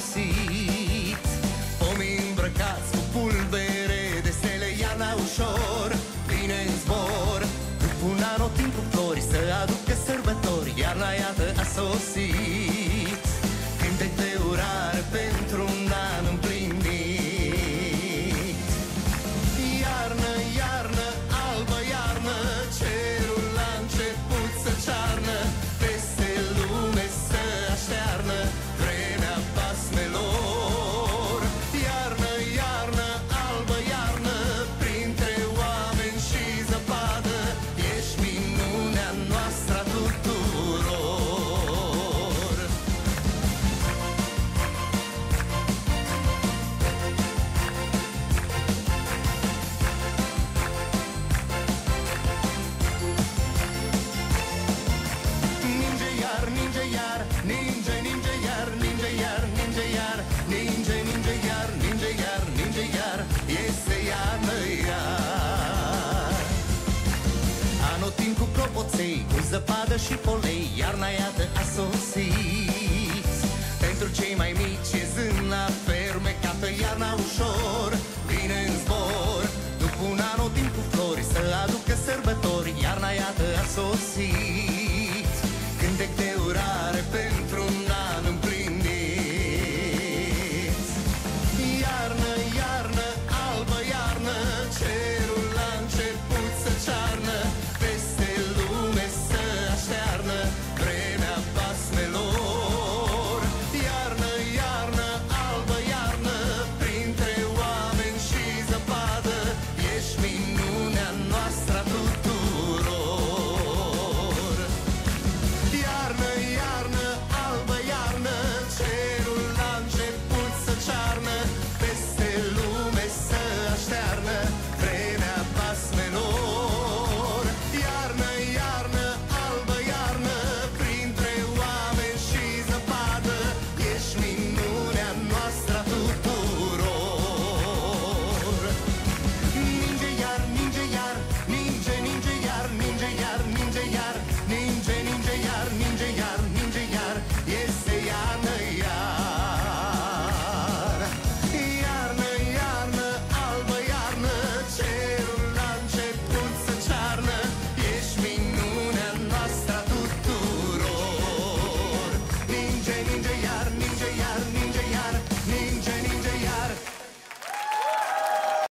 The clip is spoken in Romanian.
sosit. Pomii îmbrăcați cu pulbere de stele, iarna ușor vine în zbor. După un anotimp cu flori să aducă sărbători, iarna iată a sosit. Cântec de urare pentru un an împlinit. Iarnă, iarnă, albă iarnă, cerul la început să cearnă, peste lume să aștearnă vremea basmelor. Iarnă, iarnă, albă iarnă, printre oameni și zăpadă, ești minunea noastră a tuturor. Ninge iar, ninge iar, ninge, ninge iar, ninge iar, ninge iar, ninge, ninge iar, ninge iar, ninge iar, este iarnă iar. Anotim cu clopoței, cu zăpadă și polei, iarna iată a sosit. Pentru cei mai mici e zâna fermecată, iarna ușor vine în zbor. După un anotim cu flori să aducă sărbători, iarna iată a sosit.